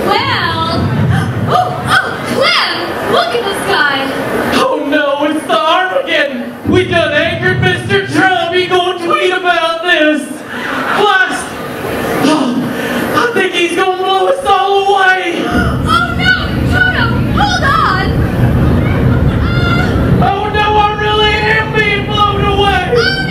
Well... Oh, Clem! Look at the sky! Oh no, it's the Armageddon! We done angered Mr. Trump! He gonna tweet about this! Plus, I think he's gonna blow us all away! Oh no! Toto! Hold on! Oh no, I really am being blown away! Oh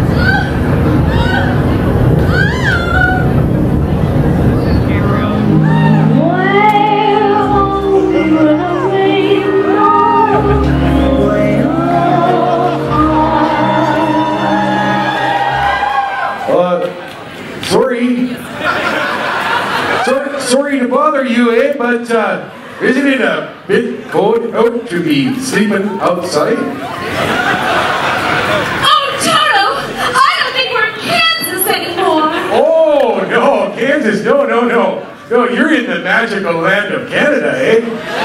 Sorry to bother you, but isn't it a bit cold out to be sleeping outside? Oh, Toto! I don't think we're in Kansas anymore! Oh, no, Kansas, no. No, you're in the magical land of Canada, eh?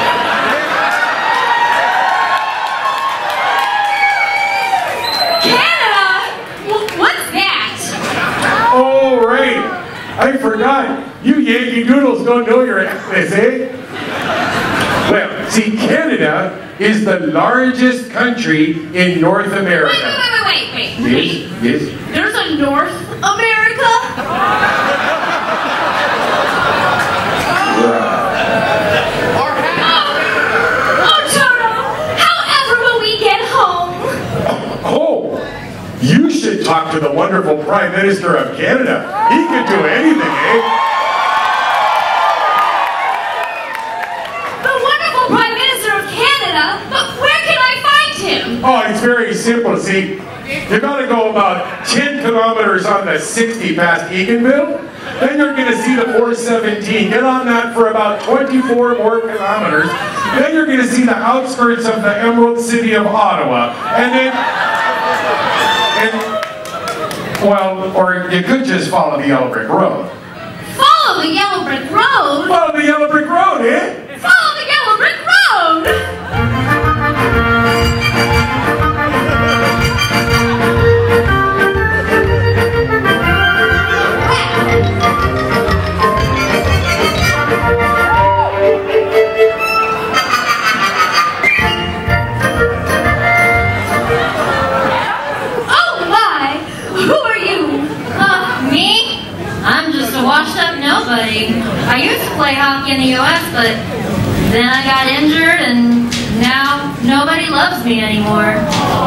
Canada? What's that? Oh, right. I forgot. You Yankee Doodles don't know your accents, eh? Well, see, Canada is the largest country in North America. Wait. Yes. There's a North America? Oh, Toto! However will we get home? Oh, you should talk to the wonderful Prime Minister of Canada. He could do anything, eh? But where can I find him? Oh, it's very simple, see. You're going to go about 10 kilometers on the 60 past Eganville. Then you're going to see the 417. Get on that for about 24 more kilometers. Then you're going to see the outskirts of the Emerald City of Ottawa. And then, well, or you could just follow the Yellow Brick Road. Follow the Yellow Brick Road? Follow the Yellow Brick Road, eh? Follow the Yellow Brick Road! I used to play hockey in the U.S., but then I got injured, and now nobody loves me anymore.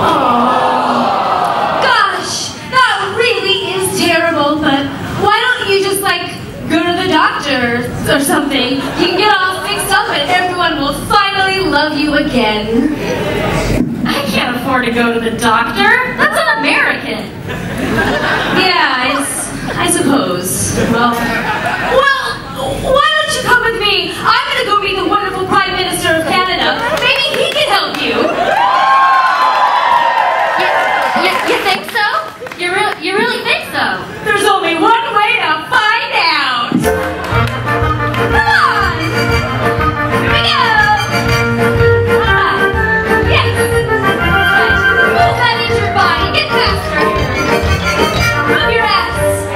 Gosh, that really is terrible, but why don't you just, go to the doctor or something? You can get all fixed up and everyone will finally love you again. I can't afford to go to the doctor. That's an American. Yeah, I suppose. Well, why don't you come with me? I'm gonna go meet the wonderful Prime Minister of Canada. Maybe he can help you. You think so? You really think so? There's only one way to find out. Come on. Here we go. Yes. Move that injured body. Get faster. Move your ass.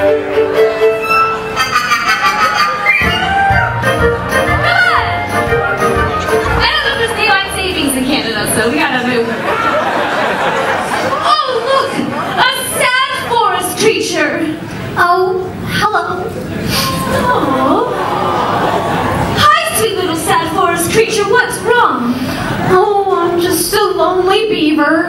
So we gotta move. Oh, look! A sad forest creature! Oh, hello. Oh. Hi, sweet little sad forest creature. What's wrong? Oh, I'm just a lonely beaver.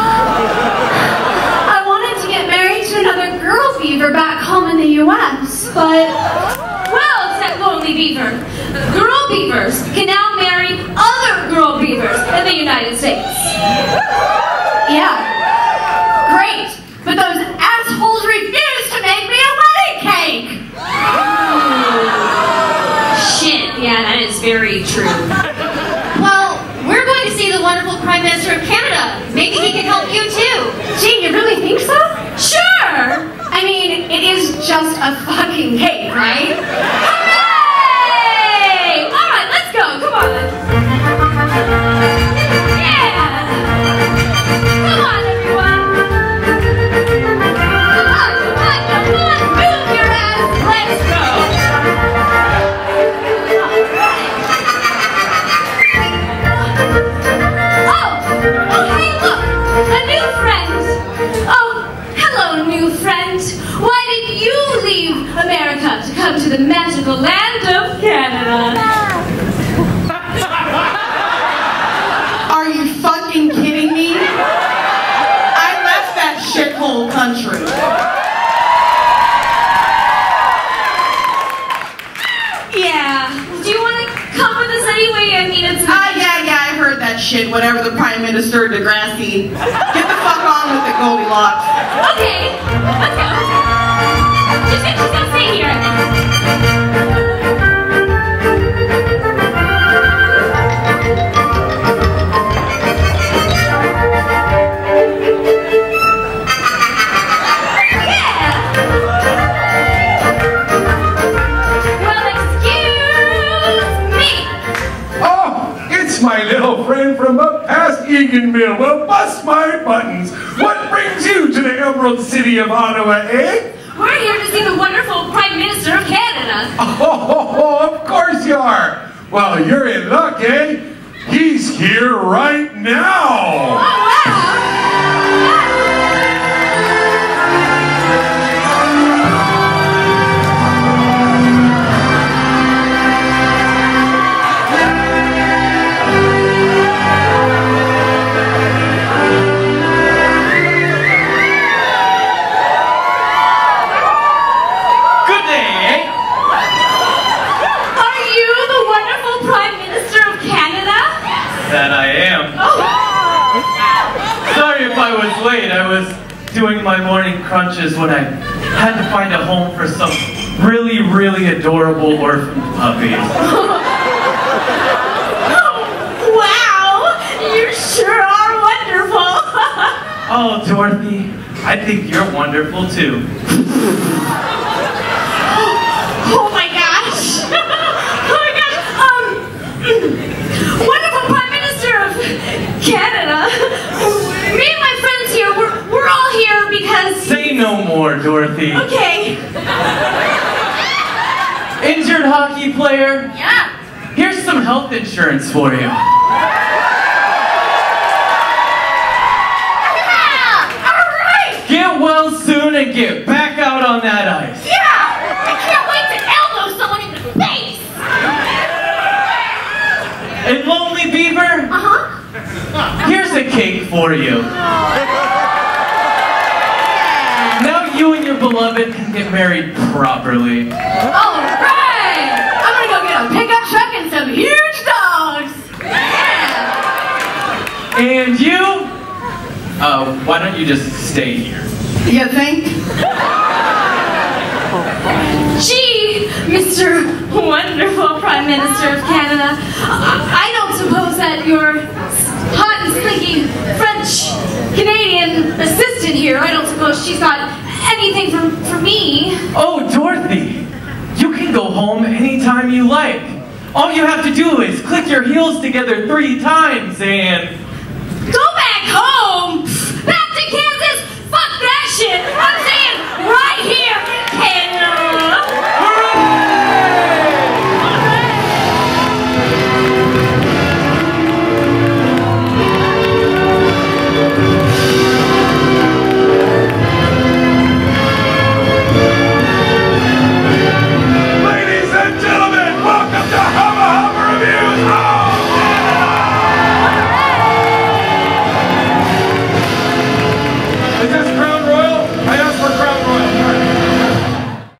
I wanted to get married to another girl beaver back home in the U.S., but... Well, said lonely beaver. Girl beavers can now marry other girl beavers in the United States. Yeah. Great. But those assholes refuse to make me a wedding cake. Shit. Yeah, that is very true. Well, we're going to see the wonderful Prime Minister of Canada. Maybe he can help you too. Gee, you really think so? Sure. I mean, it is just a fucking cake, right? Hooray! All right, let's go. Come on. Yeah. Come on, everyone. Come on. Move your ass. Let's go. shit, whatever the Prime Minister Degrassi. Get the fuck on with it, Goldilocks. Okay, let's go. She's gonna stay here, I think. My little friend from up past Eganville. Well, bust my buttons. What brings you to the Emerald City of Ottawa, eh? We're here to see the wonderful Prime Minister of Canada. Oh, of course you are. Well, you're in luck, eh? He's here right now. Oh, wow. That I am. Oh. Sorry if I was late. I was doing my morning crunches when I had to find a home for some really, really adorable orphan puppies. Wow! You sure are wonderful! Oh, Dorothy, I think you're wonderful too. Oh my gosh! Oh my gosh! Wonderful Prime Minister of Canada! Me and my friends here, we're all here because... Say no more, Dorothy. Okay. Injured hockey player? Yeah. Here's some health insurance for you. Yeah! Alright! Get well soon and get back out on that ice. Yeah! I can't wait to elbow someone in the face! And Lonely Beaver? Uh-huh. Here's a cake for you. Now you and your beloved can get married properly. Alright! I'm gonna go get a pickup truck and some huge dogs! Yeah! And you? Why don't you just stay here? You think? Gee, Mr. Wonderful Prime Minister of Canada, I don't suppose that your hot and slinky French-Canadian assistant here, I don't suppose she's got anything for me. Oh, Dorothy, you can go home anytime you like. All you have to do is click your heels together 3 times and... Go back home! Back to Kansas! Fuck that shit! I'm